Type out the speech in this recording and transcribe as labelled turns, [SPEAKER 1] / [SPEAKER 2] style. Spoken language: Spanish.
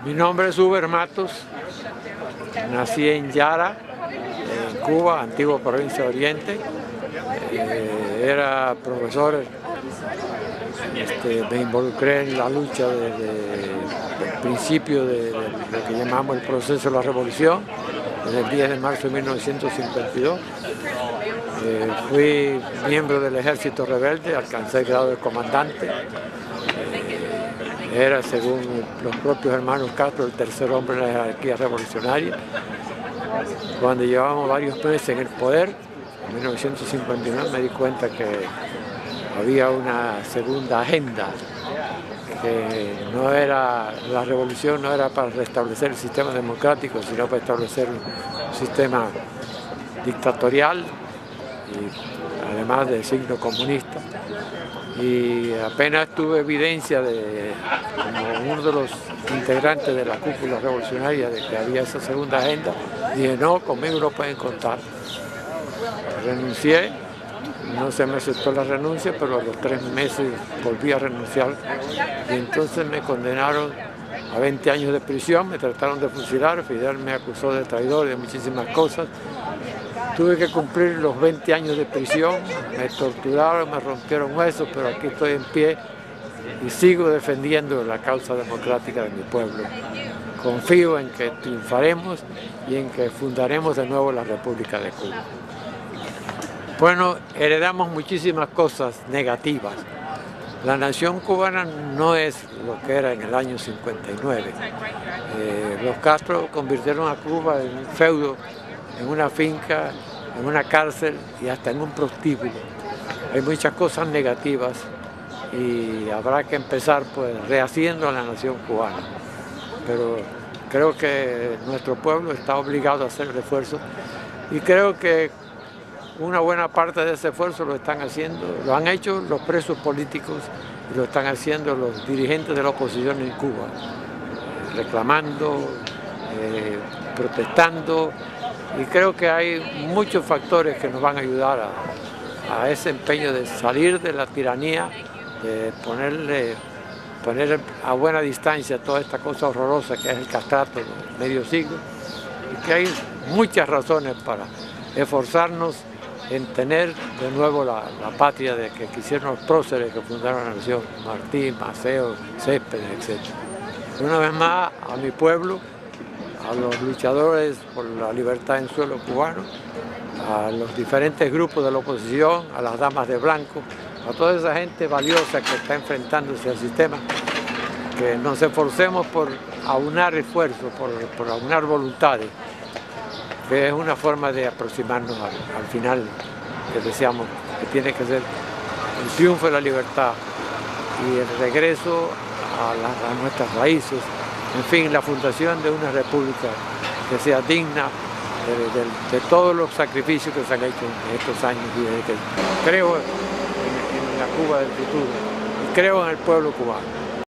[SPEAKER 1] Mi nombre es Uber Matos, nací en Yara, en Cuba, antigua provincia de Oriente. Era profesor, me involucré en la lucha desde el principio de lo que llamamos el proceso de la revolución, desde el 10 de marzo de 1952. Fui miembro del ejército rebelde, alcancé el grado de comandante. Era, según los propios hermanos Castro, el tercer hombre en la jerarquía revolucionaria. Cuando llevábamos varios meses en el poder, en 1959, me di cuenta que había una segunda agenda, que no era, la revolución no era para restablecer el sistema democrático, sino para establecer un sistema dictatorial, y además de signo comunista. Y apenas tuve evidencia como uno de los integrantes de la cúpula revolucionaria de que había esa segunda agenda, dije, no, conmigo no pueden contar. Renuncié, no se me aceptó la renuncia, pero a los 3 meses volví a renunciar y entonces me condenaron a 20 años de prisión, me trataron de fusilar, Fidel me acusó de traidor y de muchísimas cosas. Tuve que cumplir los 20 años de prisión, me torturaron, me rompieron huesos, pero aquí estoy en pie y sigo defendiendo la causa democrática de mi pueblo. Confío en que triunfaremos y en que fundaremos de nuevo la República de Cuba. Bueno, heredamos muchísimas cosas negativas. La nación cubana no es lo que era en el año 59. Los Castro convirtieron a Cuba en un feudo, en una finca, en una cárcel y hasta en un prostíbulo. Hay muchas cosas negativas y habrá que empezar pues rehaciendo a la nación cubana. Pero creo que nuestro pueblo está obligado a hacer el esfuerzo y creo que una buena parte de ese esfuerzo lo están haciendo, lo han hecho los presos políticos y lo están haciendo los dirigentes de la oposición en Cuba, reclamando, protestando. Y creo que hay muchos factores que nos van a ayudar a ese empeño de salir de la tiranía, de poner a buena distancia toda esta cosa horrorosa que es el castrato de medio siglo, y que hay muchas razones para esforzarnos en tener de nuevo la patria de que quisieron los próceres que fundaron la nación, Martí, Maceo, Céspedes, etc. Una vez más, a mi pueblo, a los luchadores por la libertad en suelo cubano, a los diferentes grupos de la oposición, a las damas de blanco, a toda esa gente valiosa que está enfrentándose al sistema, que nos esforcemos por aunar esfuerzos, por aunar voluntades, que es una forma de aproximarnos al final que deseamos, que tiene que ser el triunfo de la libertad y el regreso a nuestras raíces. En fin, la fundación de una república que sea digna de todos los sacrificios que se han hecho en estos años y desde que creo en la Cuba del futuro y creo en el pueblo cubano.